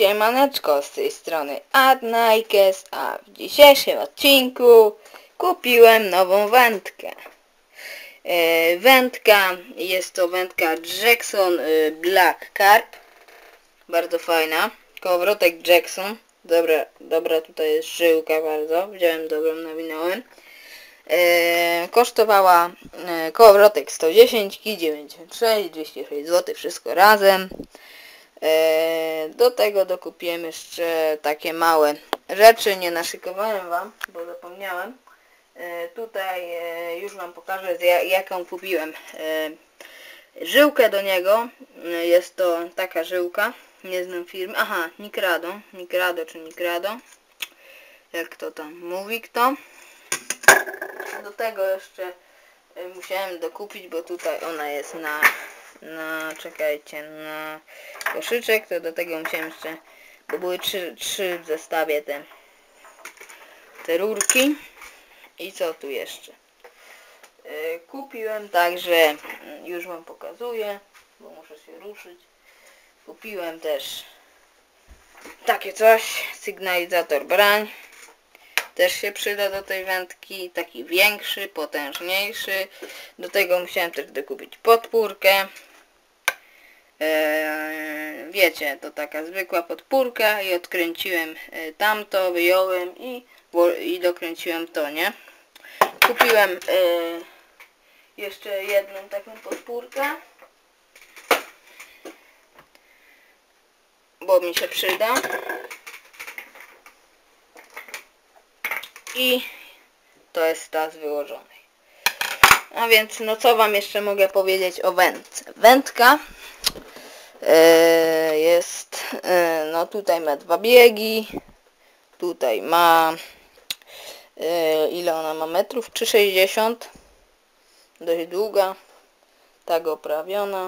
Siemaneczko, z tej strony Adnajkes, a w dzisiejszym odcinku kupiłem nową wędkę. Wędka, jest to wędka Jackson Black Carp. Bardzo fajna. Kołowrotek Jackson. Dobra, tutaj jest żyłka bardzo. Wziąłem dobrą, nawinąłem. Kosztowała kołowrotek 110, kij 96, 206 zł, wszystko razem. Do tego dokupiłem jeszcze takie małe rzeczy, nie naszykowałem wam, bo zapomniałem. Tutaj już wam pokażę, jaką kupiłem żyłkę do niego. Jest to taka żyłka, nie znam firmy, aha, Nikrado czy Nikrado, jak to tam mówi kto. Do tego jeszcze musiałem dokupić, bo tutaj ona jest czekajcie, na koszyczek, to do tego musiałem jeszcze, bo były trzy w zestawie te rurki. I co tu jeszcze? Kupiłem także, już wam pokazuję, bo muszę się ruszyć. Kupiłem też takie coś, sygnalizator brań. Też się przyda do tej wędki, taki większy, potężniejszy. Do tego musiałem też dokupić podpórkę. Wiecie, to taka zwykła podpórka i odkręciłem tamto, wyjąłem i dokręciłem to, nie? Kupiłem jeszcze jedną taką podpórkę, bo mi się przyda. I to jest ta z wyłożonej. A więc no co wam jeszcze mogę powiedzieć o wędce? Wędka jest, no tutaj ma 2 biegi, tutaj ma, ile ona ma metrów? 3,60, dość długa, tak oprawiona,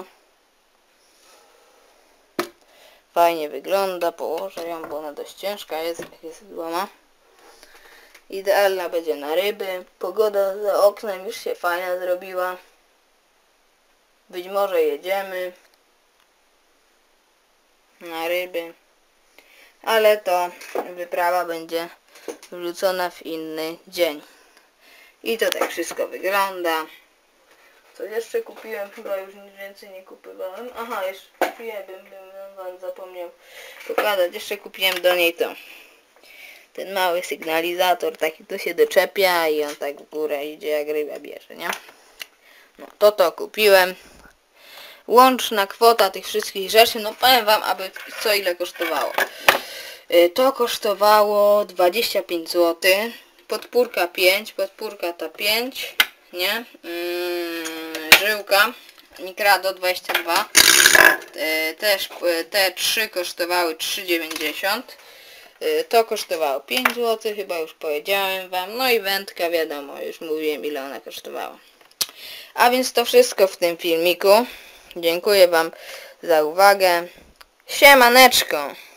fajnie wygląda, położę ją, bo ona dość ciężka jest, jak jest złama. Idealna będzie na ryby. Pogoda za oknem już się fajna zrobiła. Być może jedziemy na ryby, ale to wyprawa będzie wrzucona w inny dzień. I to tak wszystko wygląda. Co jeszcze kupiłem? Chyba już nic więcej nie kupowałem. Aha, jeszcze kupiłem, bym wam zapomniał pokazać. Jeszcze kupiłem do niej ten mały sygnalizator, taki tu się doczepia i on tak w górę idzie, jak ryba bierze, nie? No to kupiłem. Łączna kwota tych wszystkich rzeczy, no powiem wam, aby co ile kosztowało. To kosztowało 25 zł. Podpórka 5, podpórka ta 5, nie? Żyłka Nikrado 22. Też te 3 kosztowały 3,90. To kosztowało 5 zł, chyba już powiedziałem wam. No i wędka, wiadomo, już mówiłem ile ona kosztowała. A więc to wszystko w tym filmiku. Dziękuję wam za uwagę. Siemaneczko!